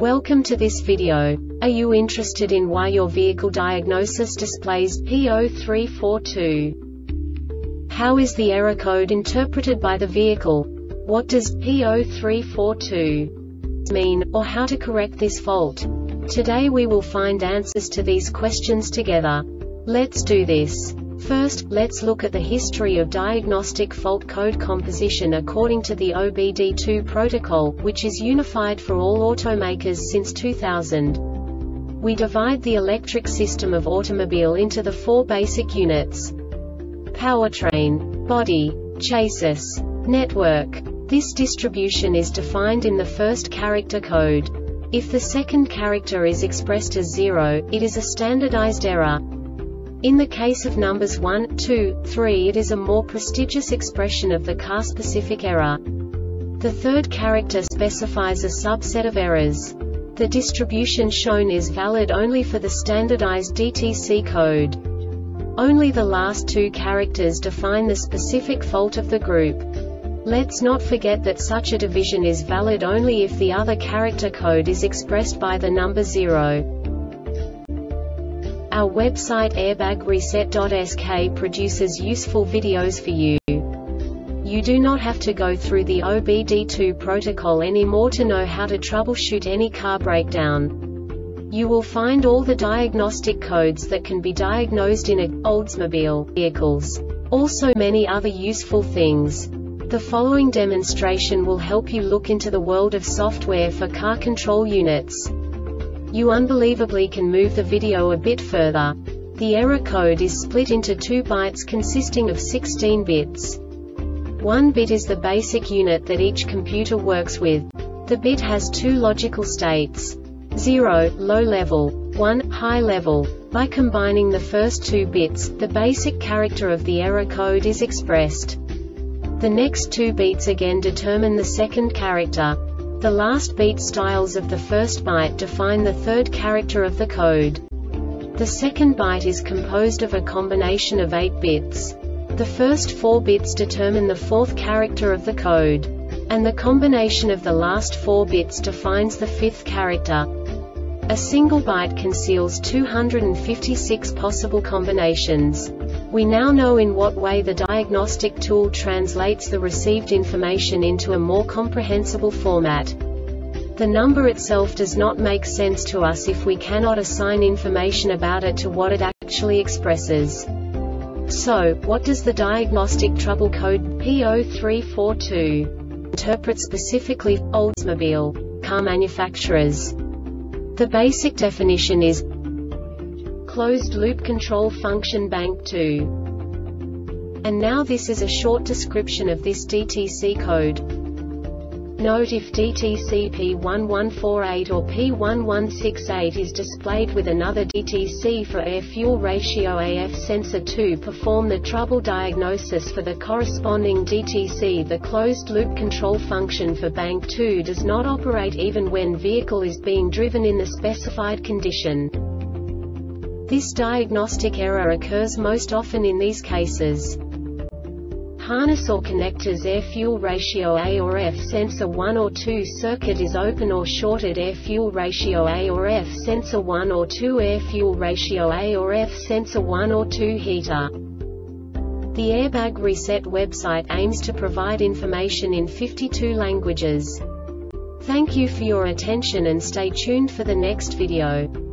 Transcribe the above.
Welcome to this video. Are you interested in why your vehicle diagnosis displays P0342? How is the error code interpreted by the vehicle? What does P0342 mean, or how to correct this fault? Today we will find answers to these questions together. Let's do this. First, let's look at the history of diagnostic fault code composition according to the OBD2 protocol, which is unified for all automakers since 2000. We divide the electric system of automobile into the four basic units: powertrain, body, chassis, network. This distribution is defined in the first character code. If the second character is expressed as 0, it is a standardized error. In the case of numbers 1, 2, 3, it is a more prestigious expression of the car-specific error. The third character specifies a subset of errors. The distribution shown is valid only for the standardized DTC code. Only the last two characters define the specific fault of the group. Let's not forget that such a division is valid only if the other character code is expressed by the number 0. Our website airbagreset.sk produces useful videos for you. You do not have to go through the OBD2 protocol anymore to know how to troubleshoot any car breakdown. You will find all the diagnostic codes that can be diagnosed in Oldsmobile vehicles. Also many other useful things. The following demonstration will help you look into the world of software for car control units. You unbelievably can move the video a bit further. The error code is split into 2 bytes consisting of 16 bits. 1 bit is the basic unit that each computer works with. The bit has 2 logical states: 0, low level, 1, high level. By combining the first 2 bits, the basic character of the error code is expressed. The next 2 beats again determine the second character. The last beat styles of the first byte define the third character of the code. The second byte is composed of a combination of 8 bits. The first 4 bits determine the fourth character of the code. And the combination of the last 4 bits defines the fifth character. A single byte conceals 256 possible combinations. We now know in what way the diagnostic tool translates the received information into a more comprehensible format. The number itself does not make sense to us if we cannot assign information about it to what it actually expresses. So, what does the diagnostic trouble code P0342 interpret specifically for Oldsmobile car manufacturers? The basic definition is closed-loop control function bank 2. And now this is a short description of this DTC code. Note: if DTC P1148 or P1168 is displayed with another DTC for air-fuel ratio AF sensor to perform the trouble diagnosis for the corresponding DTC, the closed-loop control function for bank 2 does not operate even when vehicle is being driven in the specified condition. This diagnostic error occurs most often in these cases: harness or connectors air-fuel ratio A or F sensor 1 or 2 circuit is open or shorted air-fuel ratio A or F sensor 1 or 2 air-fuel ratio A or F sensor 1 or 2 heater. The Airbag Reset website aims to provide information in 52 languages. Thank you for your attention and stay tuned for the next video.